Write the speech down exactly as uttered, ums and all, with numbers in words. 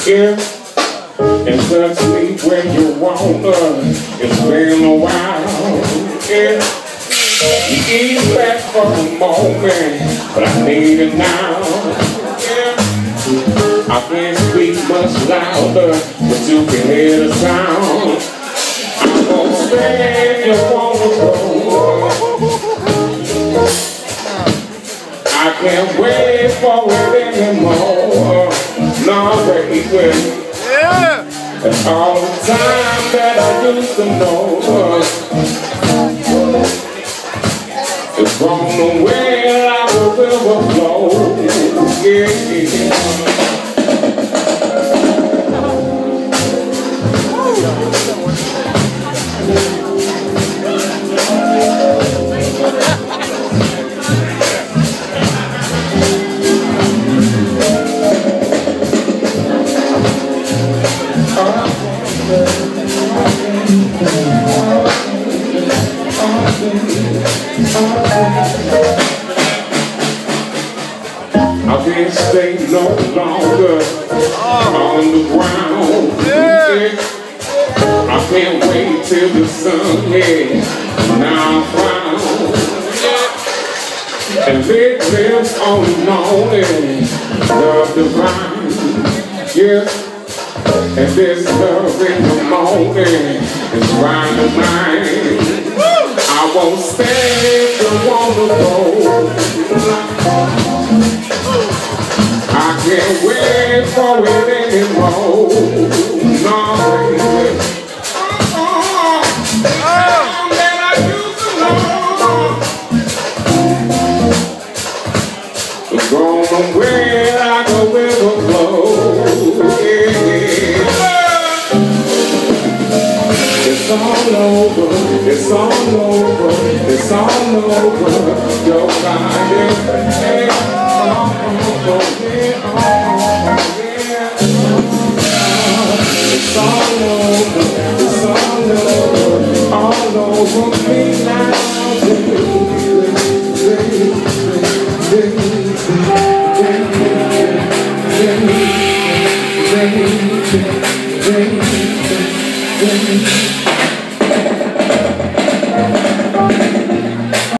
Yeah, and touch me when you wanna. It's been a while. Yeah, you ease back for a moment, but I need it now. Yeah, I can't speak much louder, but you can hear the sound. I won't stay if you wanna go. I can't wait for it anymore. No, baby. Yeah. And all the time that I used to know it's gone away like a river flow. Yeah. I can't stay no longer on the ground. Yeah. I can't wait till the sun hits. Now I'm found. Yeah. And big lips on the morning, love divine. Yeah. And this love in the morning is right of mine. I won't stay if you wanna go. I can't wait for it anymore. No, baby. Oh, oh, that I used to know. It's gone away like a river flow. Yeah. It's all over, it's all over, it's all over. Your body, hey, oh, oh, oh, yeah, oh, oh, yeah. It's all over, it's all over, all over me now, baby, baby, baby, baby, baby, baby, baby.